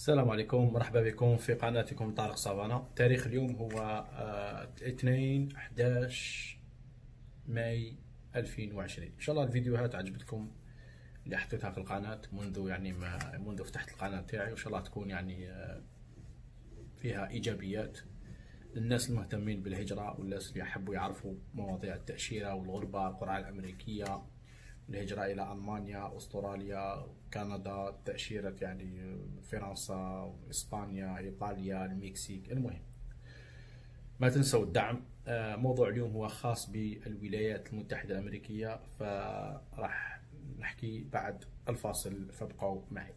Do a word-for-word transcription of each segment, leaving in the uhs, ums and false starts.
السلام عليكم، مرحبا بكم في قناتكم طارق سافانا. تاريخ اليوم هو آه، اثنين أحداش ماي ألفين وعشرين. ان شاء الله الفيديوهات عجبتكم اللي حطيتها في القناة منذ يعني ما منذ فتحت القناة تاعي، وان شاء الله تكون يعني آه، فيها ايجابيات للناس المهتمين بالهجرة والناس اللي يحبوا يعرفوا مواضيع التأشيرة والغربة، القرعة الأمريكية، الهجرة إلى ألمانيا، أستراليا، كندا، تأشيرة يعني فرنسا، إسبانيا، إيطاليا، المكسيك. المهم ما تنسوا الدعم. موضوع اليوم هو خاص بالولايات المتحدة الأمريكية، فراح نحكي بعد الفاصل، فابقوا معي.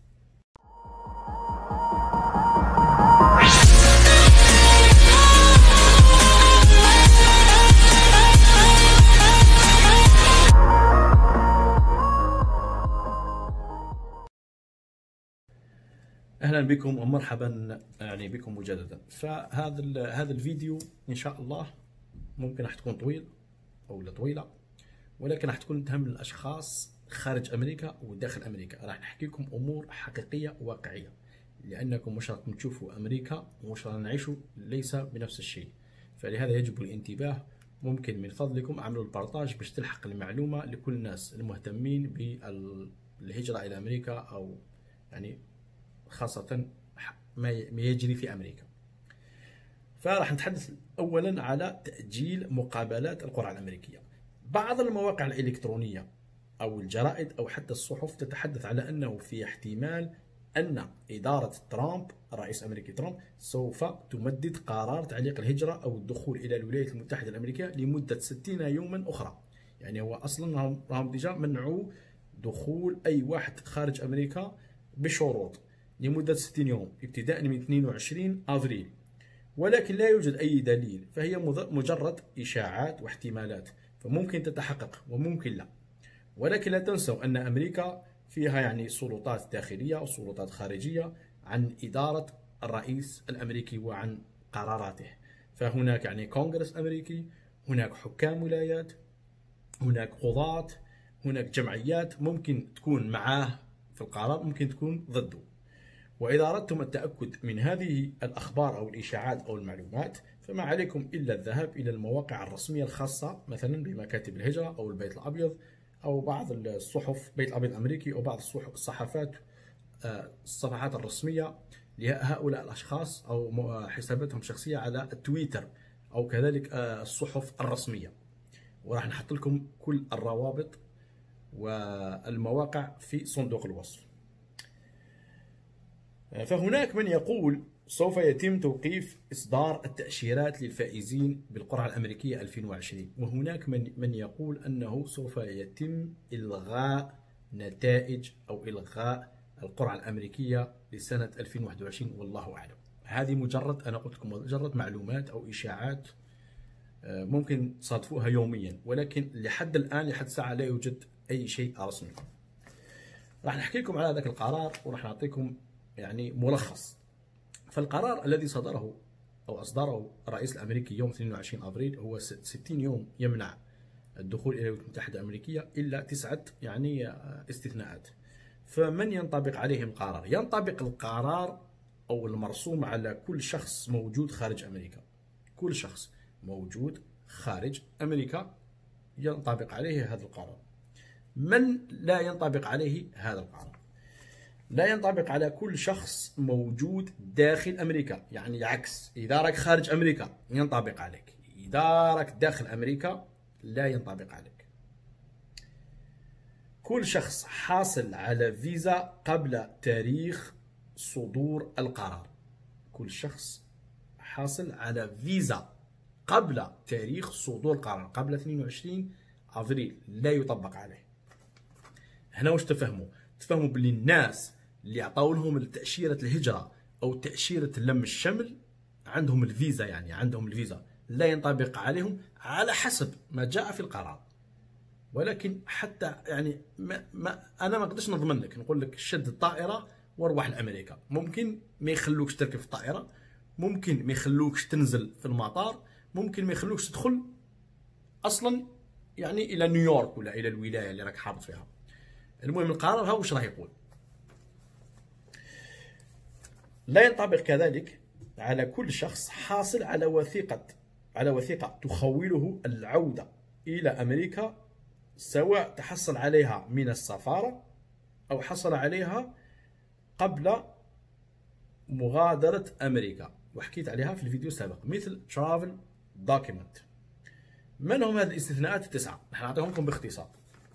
اهلا بكم ومرحبا يعني بكم مجددا. فهذا هذا الفيديو ان شاء الله ممكن راح تكون طويل او طويله، ولكن راح تكون تهم الاشخاص خارج امريكا وداخل امريكا. راح نحكي لكم امور حقيقيه واقعيه، لانكم مش راكم تشوفوا امريكا ومش راح نعيشوا ليس بنفس الشيء، فلهذا يجب الانتباه. ممكن من فضلكم اعملوا البارتاج باش تلحق المعلومه لكل الناس المهتمين بالهجره الى امريكا، او يعني خاصة ما يجري في أمريكا. فراح نتحدث أولا على تأجيل مقابلات القرعة الأمريكية. بعض المواقع الإلكترونية أو الجرائد أو حتى الصحف تتحدث على أنه في احتمال أن إدارة ترامب، الرئيس الأمريكي ترامب، سوف تمدد قرار تعليق الهجرة أو الدخول إلى الولايات المتحدة الأمريكية لمدة ستين يوما أخرى. يعني هو أصلا هم ديجا منعوا دخول أي واحد خارج أمريكا بشروط لمدة ستين يوم ابتداء من اثنين وعشرين أفريل، ولكن لا يوجد أي دليل، فهي مجرد إشاعات واحتمالات، فممكن تتحقق وممكن لا. ولكن لا تنسوا أن أمريكا فيها يعني سلطات داخلية وسلطات خارجية عن إدارة الرئيس الأمريكي وعن قراراته. فهناك يعني كونغرس أمريكي، هناك حكام ولايات، هناك قضاة، هناك جمعيات ممكن تكون معاه في القرار، ممكن تكون ضده. وإذا أردتم التأكد من هذه الأخبار أو الإشاعات أو المعلومات، فما عليكم إلا الذهاب إلى المواقع الرسمية الخاصة مثلا بمكاتب الهجرة أو البيت الأبيض أو بعض الصحف، بيت الأبيض الأمريكي، أو بعض الصحافات، الصفحات الرسمية لهؤلاء الأشخاص أو حساباتهم الشخصية على التويتر، أو كذلك الصحف الرسمية. وراح نحط لكم كل الروابط والمواقع في صندوق الوصف. فهناك من يقول سوف يتم توقيف إصدار التأشيرات للفائزين بالقرعة الأمريكية ألفين وعشرين، وهناك من من يقول أنه سوف يتم إلغاء نتائج أو إلغاء القرعة الأمريكية لسنة ألفين وواحد وعشرين، والله أعلم. هذه مجرد، أنا قلت لكم مجرد معلومات أو إشاعات ممكن تصادفوها يوميا، ولكن لحد الآن لحد الساعة لا يوجد أي شيء رسمي. راح نحكي لكم على ذاك القرار وراح نعطيكم يعني ملخص. فالقرار الذي صدره أو أصدره الرئيس الأمريكي يوم اثنين وعشرين أفريل هو ستين يوم يمنع الدخول إلى الولايات المتحدة الأمريكية إلا تسعة يعني استثناءات. فمن ينطبق عليهم القرار؟ ينطبق القرار أو المرسوم على كل شخص موجود خارج أمريكا. كل شخص موجود خارج أمريكا ينطبق عليه هذا القرار. من لا ينطبق عليه هذا القرار؟ لا ينطبق على كل شخص موجود داخل أمريكا، يعني العكس، إذا راك خارج أمريكا ينطبق عليك، إذا راك داخل أمريكا لا ينطبق عليك. كل شخص حاصل على فيزا قبل تاريخ صدور القرار، كل شخص حاصل على فيزا قبل تاريخ صدور القرار، قبل اثنين وعشرين أفريل لا يطبق عليه. هنا واش تفهموا؟ تفهموا باللي الناس اللي عطاو لهم تأشيرة الهجرة أو تأشيرة لم الشمل عندهم الفيزا، يعني عندهم الفيزا لا ينطبق عليهم على حسب ما جاء في القرار. ولكن حتى يعني ما, ما أنا ما نقدرش نضمن لك، نقول لك شد الطائرة واروح لأمريكا، ممكن ما يخلوكش تركب في الطائرة، ممكن ما يخلوكش تنزل في المطار، ممكن ما يخلوكش تدخل أصلا يعني إلى نيويورك ولا إلى الولاية اللي راك حاضر فيها. المهم القرار ها واش راه يقول. لا ينطبق كذلك على كل شخص حاصل على وثيقة على وثيقة تخوله العودة إلى أمريكا، سواء تحصل عليها من السفارة أو حصل عليها قبل مغادرة أمريكا، وحكيت عليها في الفيديو السابق، مثل Travel Document. من هم هذه الاستثناءات التسعة؟ نحن نعطيهم باختصار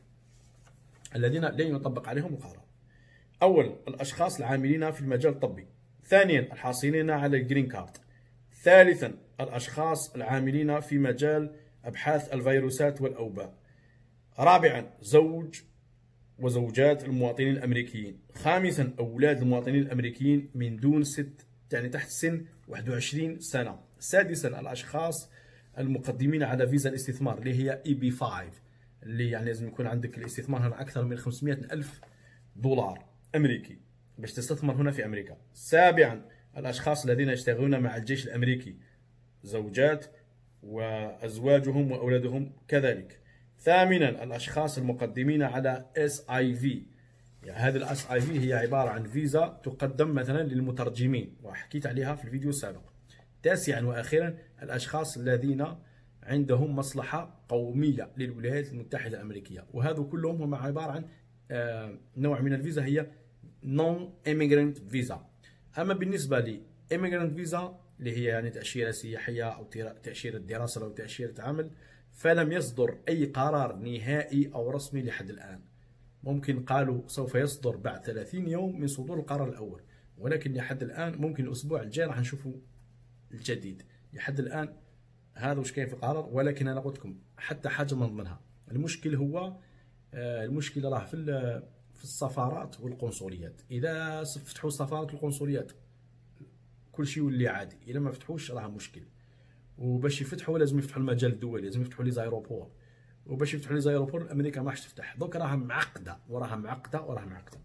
الذين لن يطبق عليهم القرار. أول، الأشخاص العاملين في المجال الطبي. ثانيا، الحاصلين على الجرين كارد. ثالثا، الأشخاص العاملين في مجال أبحاث الفيروسات والأوباء. رابعا، زوج وزوجات المواطنين الأمريكيين. خامسا، أولاد المواطنين الأمريكيين من دون ست يعني تحت سن واحد وعشرين سنة. سادسا، الأشخاص المقدمين على فيزا الاستثمار اللي هي إي بي خمسة، اللي يعني لازم يكون عندك الاستثمار هنا أكثر من خمسمائة ألف دولار أمريكي باش تستثمر هنا في أمريكا. سابعا، الأشخاص الذين يشتغلون مع الجيش الأمريكي، زوجات وأزواجهم وأولادهم كذلك. ثامنا، الأشخاص المقدمين على إس آي في، يعني هذه الإس آي في هي عبارة عن فيزا تقدم مثلا للمترجمين وحكيت عليها في الفيديو السابق. تاسعا وأخيرا، الأشخاص الذين عندهم مصلحة قومية للولايات المتحدة الأمريكية، وهذا كلهم هم عبارة عن نوع من الفيزا هي نون immigrant فيزا. أما بالنسبة ل immigrant فيزا اللي هي يعني تأشيرة سياحية أو تأشيرة دراسة أو تأشيرة عمل، فلم يصدر أي قرار نهائي أو رسمي لحد الآن. ممكن قالوا سوف يصدر بعد ثلاثين يوم من صدور القرار الأول، ولكن لحد الآن ممكن الأسبوع الجاي راح نشوفوا الجديد. لحد الآن هذا وش كاين في القرار، ولكن أنا قلت لكم حتى حاجة من ضمنها المشكل هو المشكلة راه في في السفارات والقنصليات. إذا فتحوا السفارات والقنصليات كل شيء يولي عادي، إذا ما فتحوش راه مشكل. وباش يفتحوا لازم يفتحوا المجال الدولي، لازم يفتحوا لي زايروبور، وباش يفتحوا لي زايروبور الامريكا ما راحش تفتح. دوك راها معقده وراها معقده وراها معقده.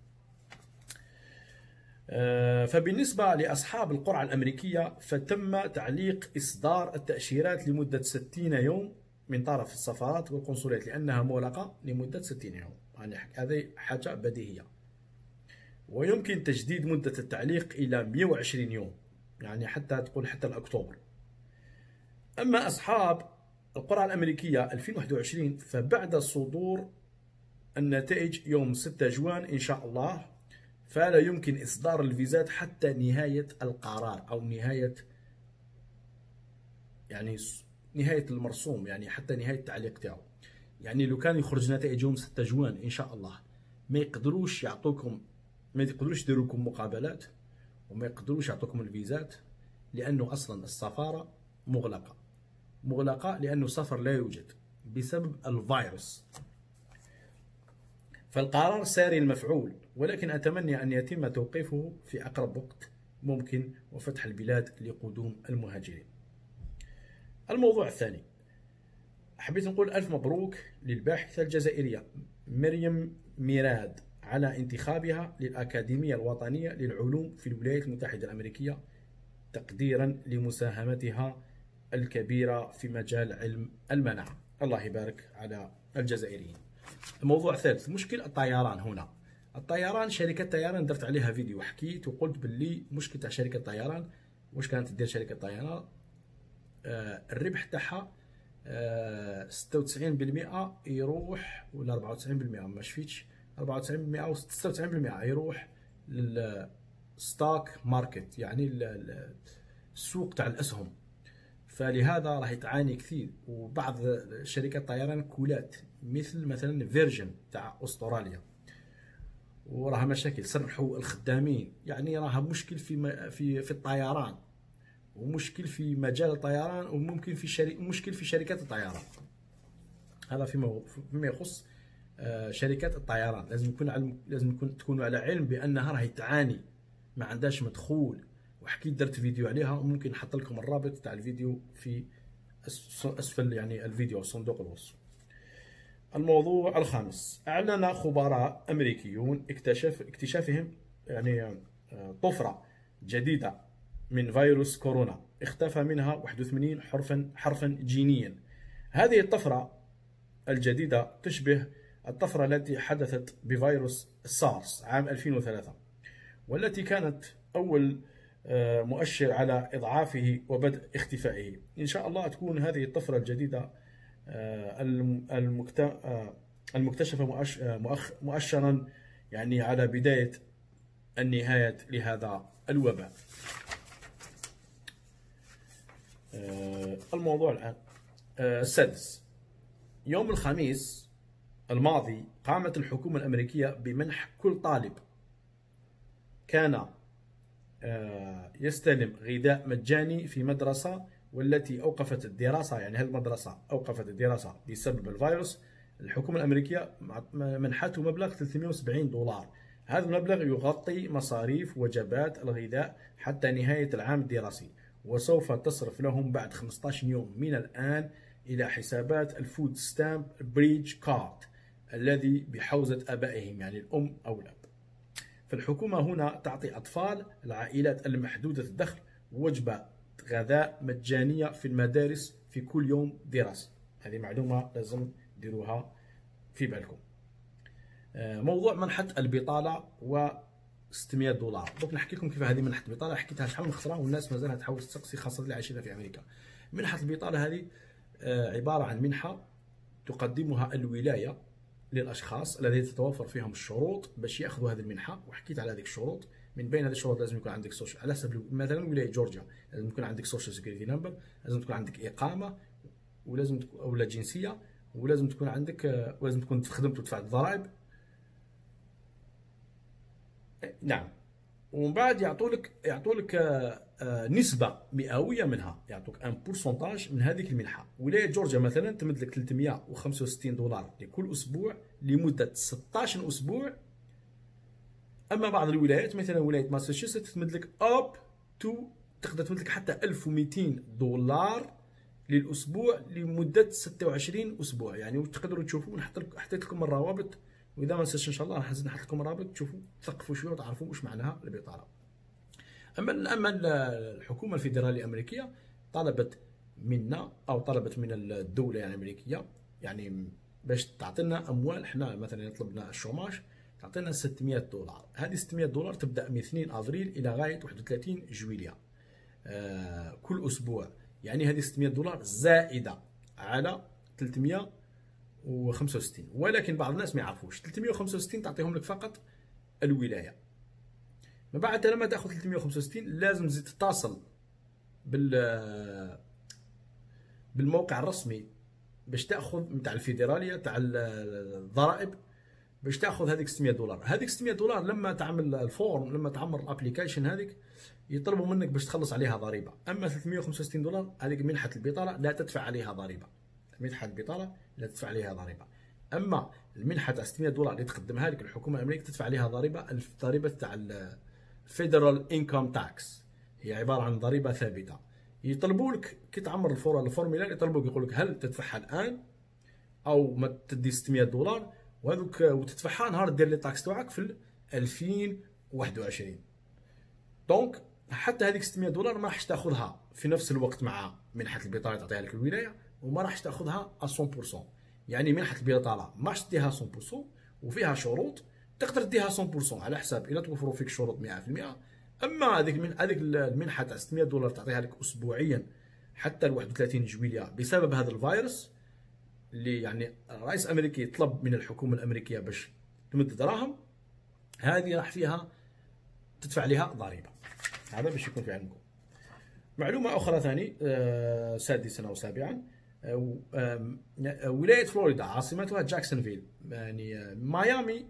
أه فبالنسبه لاصحاب القرعه الامريكيه، فتم تعليق اصدار التاشيرات لمده ستين يوم من طرف السفارات والقنصليات، لانها مغلقه لمده ستين يوم. يعني هذه حاجه بديهيه. ويمكن تجديد مده التعليق الى مئة وعشرين يوم، يعني حتى تقول حتى الاكتوبر. أما أصحاب القرعة الأمريكية ألفين وواحد وعشرين، فبعد صدور النتائج يوم ستة جوان إن شاء الله، فلا يمكن إصدار الفيزات حتى نهاية القرار أو نهاية يعني نهاية المرسوم، يعني حتى نهاية التعليق تاعو. يعني لو كان يخرج نتائج يوم ستة جوان إن شاء الله، ما يقدروش يعطوكم ما يقدروش يديروا لكم مقابلات، وما يقدروش يعطوكم الفيزات، لأنه أصلا السفارة مغلقة. مغلقة لأنه السفر لا يوجد بسبب الفيروس. فالقرار ساري المفعول، ولكن أتمنى أن يتم توقيفه في أقرب وقت ممكن وفتح البلاد لقدوم المهاجرين. الموضوع الثاني، حبيت نقول ألف مبروك للباحثة الجزائرية مريم ميراد على انتخابها للأكاديمية الوطنية للعلوم في الولايات المتحدة الأمريكية، تقديرا لمساهمتها الكبيرة في مجال علم المناعة. الله يبارك على الجزائريين. الموضوع الثالث، مشكل الطيران. هنا الطيران، شركة طيران درت عليها فيديو وحكيت وقلت باللي مشكل تاع شركة طيران واش كانت دير شركة طيران، آه الربح تاعها آه ستة وتسعين بالمئة يروح، ولا أربعة وتسعين بالمئة ما شفتش، أربعة وتسعين بالمئة و ستة وتسعين بالمئة يروح للستوك ماركت، يعني السوق تاع الأسهم. فلهذا راح تعاني كثير. وبعض شركات الطيران كولات مثل مثلا فيرجن تاع استراليا، وراها مشاكل، سرحوا الخدامين، يعني راها مشكل في في في الطيران، ومشكل في مجال الطيران، وممكن في شركة مشكل في شركات الطيران. هذا فيما فيما يخص شركات الطيران. لازم يكون علم لازم يكون تكونوا على علم بانها راهي تعاني، ما عندهاش مدخول. وحكيت درت فيديو عليها، وممكن نحط لكم الرابط تاع الفيديو في اسفل يعني الفيديو صندوق الوصف. الموضوع الخامس، اعلن خبراء امريكيون اكتشاف اكتشافهم يعني طفره جديده من فيروس كورونا اختفى منها واحد وثمانين حرفا حرفا جينيا. هذه الطفره الجديده تشبه الطفره التي حدثت بفيروس السارس عام ألفين وثلاثة، والتي كانت اول مؤشر على إضعافه وبدء اختفائه. إن شاء الله تكون هذه الطفرة الجديدة المكتشفة مؤشرا يعني على بداية النهاية لهذا الوباء. الموضوع الآن السادس. يوم الخميس الماضي قامت الحكومة الأمريكية بمنح كل طالب كان يستلم غذاء مجاني في مدرسة والتي أوقفت الدراسة، يعني هذه المدرسة أوقفت الدراسة بسبب الفيروس. الحكومة الأمريكية منحته مبلغ ثلاثمئة وسبعين دولار. هذا المبلغ يغطي مصاريف وجبات الغذاء حتى نهاية العام الدراسي، وسوف تصرف لهم بعد خمسة عشر يوم من الآن إلى حسابات الفود ستامب بريدج كارد الذي بحوزة آبائهم، يعني الأم أو الأب. فالحكومة هنا تعطي أطفال العائلات المحدودة الدخل وجبة غذاء مجانية في المدارس في كل يوم دراسي. هذه معلومة لازم ديروها في بالكم. موضوع منحة البطالة و ستمئة دولار. دوك نحكي لكم كيف هذه منحة البطالة، حكيتها شحال من خطرة والناس مازالها تحاول تستقصي، خاصة اللي عايشين في أمريكا. منحة البطالة هذه عبارة عن منحة تقدمها الولاية للأشخاص الذين تتوفر فيهم الشروط باش ياخذوا هذه المنحة، وحكيت على هذه الشروط. من بين هذه الشروط لازم يكون عندك سوشيال، على حسب مثلا ولاية جورجيا لازم يكون عندك سوشيال سيكوريتي نمبر، لازم تكون عندك إقامة، ولازم تكون ولا جنسية، ولازم تكون عندك ولازم تكون خدمت وتدفع الضرائب. نعم. ومن بعد يعطوا لك يعطوا لك نسبة مئوية منها، يعطوك ان بورسونتاج من هذيك المنحة. ولاية جورجيا مثلا تمد لك ثلاثمئة وخمسة وستين دولار لكل أسبوع لمدة ستة عشر أسبوع. أما بعض الولايات مثلا ولاية ماساتشوستس تمد لك أب تو تقدر تمد لك حتى ألف ومئتين دولار للأسبوع لمدة ستة وعشرين أسبوع. يعني تقدروا تشوفوا، نحط لكم حطيت لكم الروابط، واذا ما نسيتش ان شاء الله راح نحط لكم رابط تشوفوا تثقفوا شويه وتعرفوا واش معناها البطاله. اما اما الحكومه الفيدراليه الامريكيه طلبت منا او طلبت من الدوله يعني الامريكيه يعني باش تعطينا اموال. احنا مثلا طلبنا الشوماج تعطينا ستمئة دولار. هذه ستمئة دولار تبدا من اثنين افريل الى غايه واحد وثلاثين جويليا آه كل اسبوع. يعني هذه ستمئة دولار زائده على ثلاثمئة وخمسة وستين، ولكن بعض الناس ما يعرفوش ثلاثمئة وخمسة وستين تعطيهم لك فقط الولايه. من بعد لما تاخذ ثلاثمئة وخمسة وستين لازم تزيد تتصل بال بالموقع الرسمي باش تاخذ نتاع الفيدراليه تاع الضرائب باش تاخذ هذيك ستمئة دولار. هذيك ستمئة دولار لما تعمل الفورم، لما تعمر الابليكيشن هذيك يطلبوا منك باش تخلص عليها ضريبه. اما ثلاثمئة وخمسة وستين دولار هذيك منحه البطاله لا تدفع عليها ضريبه. منحة البطالة لا تدفع عليها ضريبة. أما المنحة تاع ستمئة دولار اللي تقدمها لك الحكومة الأمريكية تدفع عليها ضريبة، الضريبة تاع الفيدرال انكم تاكس، هي عبارة عن ضريبة ثابتة. يطلبوا لك كي تعمر الفورة الفورميلا يطلبوك يقول لك هل تدفعها الآن أو ما تدي ستمئة دولار وهذوك وتدفعها نهار دير لي تاكس تاعك في ألفين وواحد وعشرين. دونك حتى هذيك ستمئة دولار ما راحش تاخذها في نفس الوقت مع منحة البطالة تعطيها لك الولاية، وما راحش تاخذها مية بالمئة. يعني منحة البطالة ما راحش تديها مية بالمئة وفيها شروط، تقدر تديها مية بالمئة على حساب إلا توفروا فيك شروط مئة بالمئة. أما هذيك من هذيك المنحة تاع ستمئة دولار تعطيها لك أسبوعيا حتى ل واحد وثلاثين جويليا بسبب هذا الفيروس اللي يعني الرئيس الأمريكي طلب من الحكومة الأمريكية باش تمد دراهم، هذه راح فيها تدفع لها ضريبة. هذا باش يكون في علمكم. معلومة أخرى ثاني آه سادسا أو سابعا، آه آه ولاية فلوريدا عاصمتها جاكسونفيل، يعني ميامي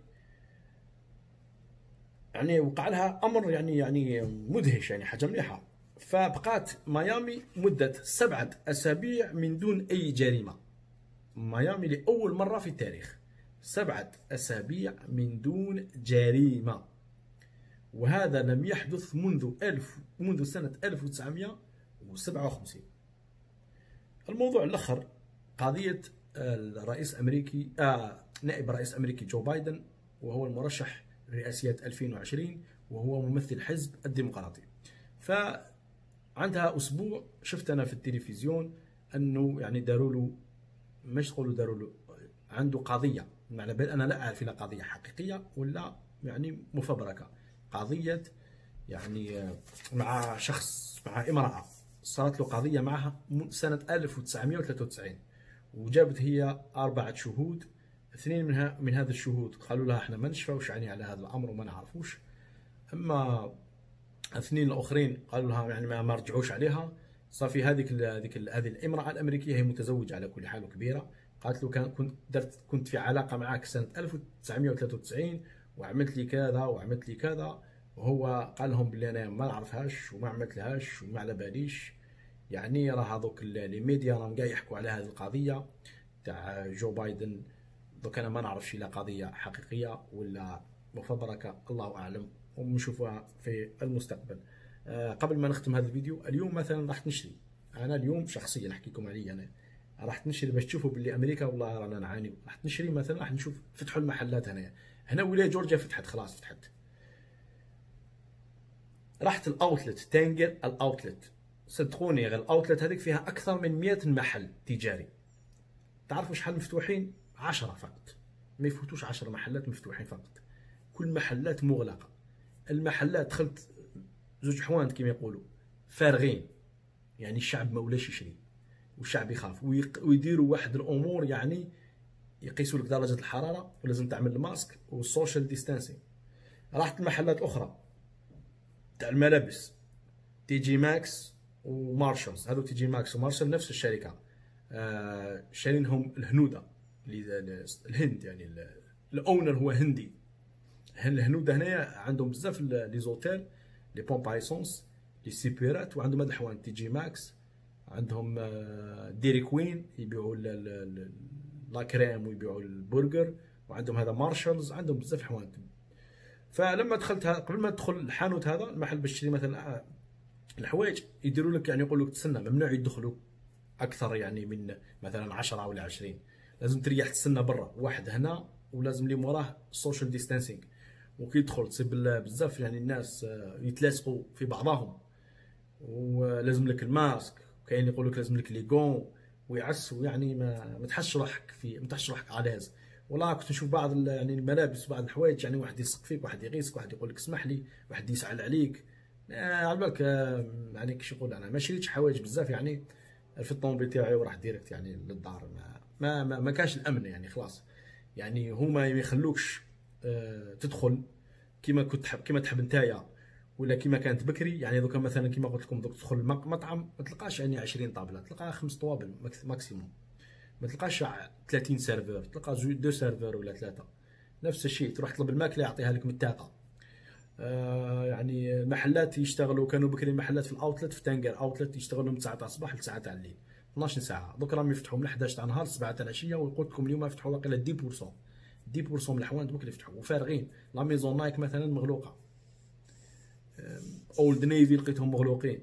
يعني وقع لها أمر يعني يعني مدهش، يعني حاجة مليحة. فبقات ميامي مدة سبعة أسابيع من دون أي جريمة. ميامي لأول مرة في التاريخ سبعة أسابيع من دون جريمة، وهذا لم يحدث منذ ألف منذ سنة ألف وتسعمئة وسبعة وخمسين. الموضوع الآخر قضية الرئيس الأمريكي آه نائب الرئيس الأمريكي جو بايدن، وهو المرشح لرئاسية ألفين وعشرين وهو ممثل حزب الديمقراطي. فعندها أسبوع شفت أنا في التلفزيون أنه يعني داروا له، مش تقولوا داروا له، عنده قضية، معنى بل أنا لا أعرف إذا قضية حقيقية ولا يعني مفبركة. قضية يعني مع شخص، مع امراه صارت له قضيه معها سنه ألف وتسعمئة وثلاثة وتسعين، وجابت هي اربعه شهود. اثنين منها من هذا الشهود قالوا لها احنا ما نشفاوش يعني على هذا الامر وما نعرفوش، اما اثنين الاخرين قالوا لها يعني ما رجعوش عليها. صافي هذيك هذيك هذه الامراه الامريكيه هي متزوجه على كل حال وكبيره، قالت له كان كنت درت كنت في علاقه معك سنه ألف وتسعمئة وثلاثة وتسعين وعملت لي كذا وعملت لي كذا، وهو قال لهم بلي انا ما نعرفهاش وما عملت لهاش وما على باليش. يعني راه هذوك لي ميديا راهم كاع يحكوا على هذه القضيه تاع جو بايدن. دوك انا ما نعرفش لا قضيه حقيقيه ولا مفبركه، الله اعلم، ونشوفها في المستقبل. أه قبل ما نختم هذا الفيديو، اليوم مثلا راح نشري، انا اليوم شخصيا نحكي لكم علي انا، راح نشري باش تشوفوا باللي امريكا والله رانا نعانيو. راح نشري مثلا، راح نشوف فتحوا المحلات هنا هنا ولايه جورجيا فتحت خلاص فتحت. رحت الاوتلت تانجر الاوتلت، صدقوني غير الاوتلت هذيك فيها اكثر من مئة محل تجاري. تعرفوا شحال مفتوحين؟ عشرة فقط، ما يفوتوش عشرة محلات مفتوحين فقط، كل محلات مغلقه. المحلات دخلت زوج حوانت كما يقولوا فارغين، يعني الشعب ما ولاش يشري والشعب يخاف، ويديروا واحد الامور يعني يقيسوا لك درجه الحراره ولازم تعمل الماسك والسوشيال ديستانسينغ. رحت محلات اخرى تاع الملابس، تي جي ماكس ومارشلز، هذو تي جي ماكس ومارشل نفس الشركه، آه شارينهم الهنوده الهند، يعني الاونر هو هندي. الهنوده هنايا عندهم بزاف لي زوتيل، لي بومب ايسونس، لي سيبيرات، وعندهم هذا الحوان تي جي ماكس، عندهم ديري كوين يبيعوا لا كريم ويبيعوا البرجر، وعندهم هذا مارشلز، عندهم بزاف حوانت. فلما دخلت قبل ما تدخل الحانوت هذا المحل باش تشري مثلا الحوايج، يديروا لك يعني يقول لك تسنى، ممنوع يدخلوا اكثر يعني من مثلا عشرة ولا عشرين، لازم تريح تستنى برا واحد هنا، ولازم اللي موراه سوشيال ديستانسينغ. وكي تدخل تصيب بزاف يعني الناس يتلاصقوا في بعضهم، ولازم لك الماسك، كاين اللي يقول لك لازم لك لي غون ويعسوا، يعني ما ما تحسش روحك في ما تحسش روحك علاز. والله كنت نشوف بعض يعني الملابس وبعض الحوايج، يعني واحد يسق فيك، واحد يغيسك، واحد يقول لك اسمح لي، واحد يسعل عليك. آه على بالك آه يعني كيش نقول، انا ما شريتش حوايج بزاف يعني في الطوموبيل تاعي وراح ديريكت يعني للدار، ما ما ما, ما كانش الامن يعني خلاص. يعني هما ما يخلوكش آه تدخل كيما كنت تحب، كيما تحب نتايا، ولا كيما كانت بكري. يعني دوكا مثلا كيما قلت لكم دوك تدخل مطعم ما تلقاش يعني عشرين طابله، تلقى خمس طوابل ماكسيموم، ما تلقاش ثلاثين سيرفور، تلقى دو سيرفور ولا ثلاثه. نفس الشيء تروح تطلب الماكله يعطيها لك من الطاقه. آه يعني المحلات يشتغلوا، كانوا بكري المحلات في الاوتلت في تانجر اوتلت يشتغلوا من تسعة تاع الصباح ل تسعة تاع الليل، اثناش ساعه. دوك راهم يفتحوا من أحد عشر تاع النهار ل سبعة تاع العشيه، وقلت لكم اليوم يفتحوا واقيلا عشرة بالمئة عشرة بالمئة من الحوانت دوك اللي يفتحوا وفارغين. لا ميزون نايك مثلا مغلوقه، اولد نيفي لقيتهم مغلوقين،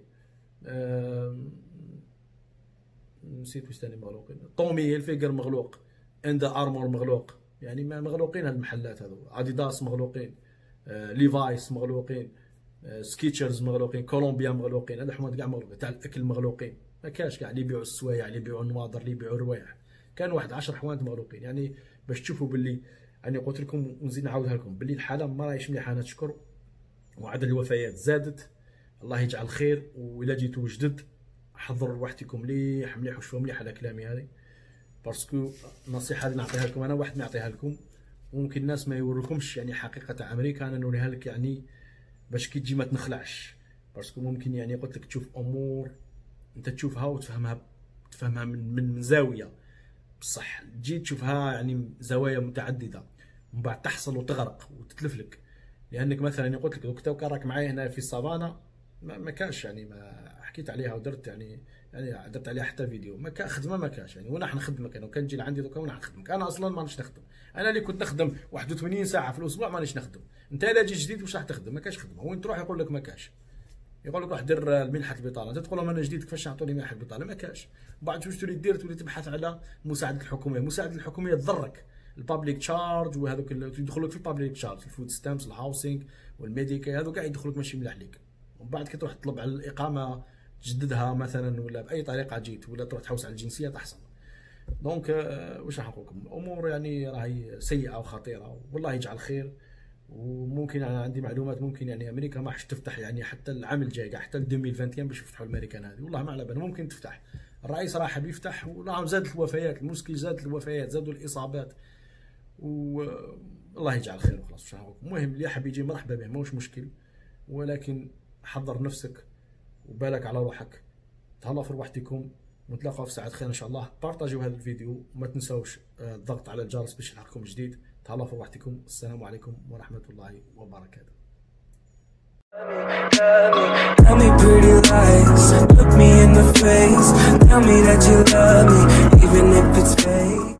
نسيت واش ثاني مغلوقين، طومي الفيجر مغلوق، اندا ارمور مغلوق، يعني ما مغلوقين هاد المحلات هذو. اديداس مغلوقين، آه ليفايس مغلوقين، آه سكيتشرز مغلوقين، كولومبيا مغلوقين، هذا حمود كاع مغلوقين. تاع الاكل مغلوقين، ما كاش كاع اللي يبيعوا السوايع، اللي يبيعوا النواظر، اللي يبيعوا الروايح، كان واحد عشر حوانت مغلوقين. يعني باش تشوفوا باللي يعني قلت لكم ونزيد نعاودها لكم باللي الحاله ما راهيش مليحه. انا نشكر، وعدد الوفيات زادت، الله يجعل خير. وإلا جيتوا جدد حضروا وحدكم مليح مليح وشوفوا مليح على كلامي هذه، باسكو النصيحه اللي نعطيها لكم انا واحد ما يعطيها لكم، وممكن الناس ما يوريكمش يعني حقيقه تاع امريكا، انا نوريها لك يعني باش كي تجي ما تنخلعش. باسكو ممكن يعني قلت لك تشوف امور انت تشوفها وتفهمها تفهمها من من, من زاويه بصح، تجي تشوفها يعني زوايا متعدده، ومن بعد تحصل وتغرق وتتلف لك. لانك مثلا قلت لك دوك تو راك معايا هنا في السافانا، ما, ما كاش يعني، ما حكيت عليها ودرت يعني يعني درت عليها حتى فيديو، ما كان خدمه ما كاش يعني. وانا حنخدمك انا، وكان تجي لعندي دوكا وانا حنخدمك. انا اصلا مانيش نخدم، انا اللي كنت نخدم واحد وثمانين ساعه في الاسبوع مانيش نخدم. انت الا جيت جديد واش راح تخدم؟ ما كاش خدمه، وين تروح يقول لك ما كاش، يقول لك روح دير منحه البطاله، انت تقول لهم انا جديد كيفاش نعطوني منحه البطاله؟ ما كاش. بعد واش تولي دير؟ تولي تبحث على مساعده الحكوميه. المساعده الحكوميه تضرك، البابليك تشارج وهذوك يدخلوك في البابليك تشارج، الفود ستامبس، الهاوسينغ والميديكال، هذو كاع يدخلوك ماشي مليح ليك. ومن بعد كي تروح تطلب على الاقامه تجددها مثلا، ولا باي طريقه جيت، ولا تروح تحوس على الجنسيه تحصل. دونك واش راح نقول لكم، الامور يعني راهي سيئه وخطيره، والله يجعل خير. وممكن انا عندي معلومات ممكن يعني امريكا ما حش تفتح يعني حتى العام الجاي حتى ألفين وواحد وعشرين باش يفتحوا الامريكان هذه، والله ما على بالنا ممكن تفتح. الرئيس راح بيفتح ونعم زادت الوفيات، المشكل زادت الوفيات، زادوا الاصابات، والله يجعل خير وخلاص. المهم اللي حاب يجي مرحبا به، ماهوش مشكل، ولكن حضر نفسك وبالك على روحك. تهلاو في روحتكم، ونتلاقاو في ساعة خير ان شاء الله. بارطاجيو هذا الفيديو وما تنساوش الضغط على الجرس باش يلحقكم جديد. تهلاو في روحتكم، السلام عليكم ورحمة الله وبركاته. Tell me pretty lies, look me in the face, tell me that you love me, even if it's fake.